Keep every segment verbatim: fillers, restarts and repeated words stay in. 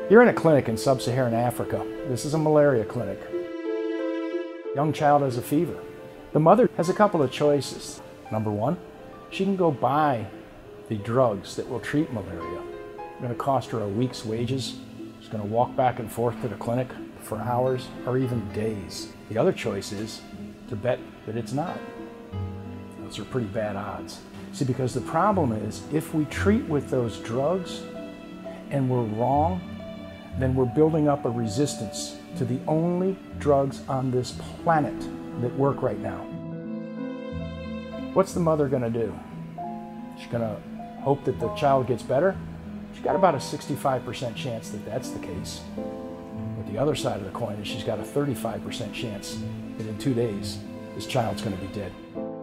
You're in a clinic in sub-Saharan Africa. This is a malaria clinic. Young child has a fever. The mother has a couple of choices. Number one, she can go buy the drugs that will treat malaria. It's going to cost her a week's wages. She's going to walk back and forth to the clinic for hours or even days. The other choice is to bet that it's not. Those are pretty bad odds. See, because the problem is, if we treat with those drugs and we're wrong, then we're building up a resistance to the only drugs on this planet that work right now. What's the mother going to do? She's going to hope that the child gets better? She's got about a sixty-five percent chance that that's the case. But the other side of the coin is she's got a thirty-five percent chance that in two days, this child's going to be dead.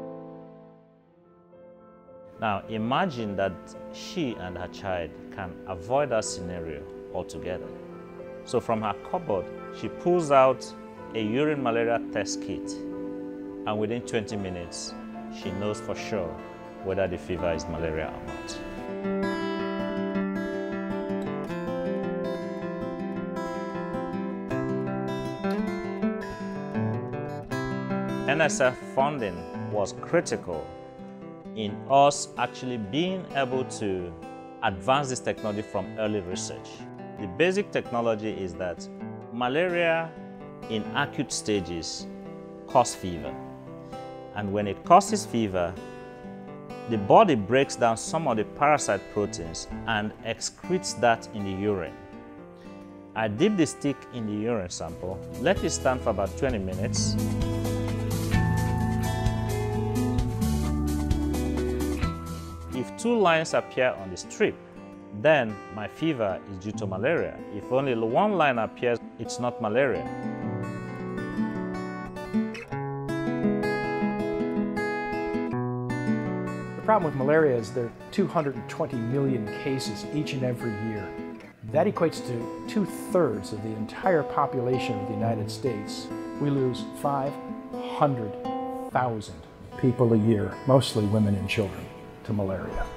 Now imagine that she and her child can avoid that scenario altogether. So from her cupboard, she pulls out a urine malaria test kit, and within twenty minutes, she knows for sure whether the fever is malaria or not. N S F funding was critical in us actually being able to advance this technology from early research. The basic technology is that malaria in acute stages causes fever. And when it causes fever, the body breaks down some of the parasite proteins and excretes that in the urine. I dip the stick in the urine sample, let it stand for about twenty minutes. If two lines appear on the strip, then my fever is due to malaria. If only one line appears, it's not malaria. The problem with malaria is there are two hundred twenty million cases each and every year. That equates to two-thirds of the entire population of the United States. We lose five hundred thousand people a year, mostly women and children, to malaria.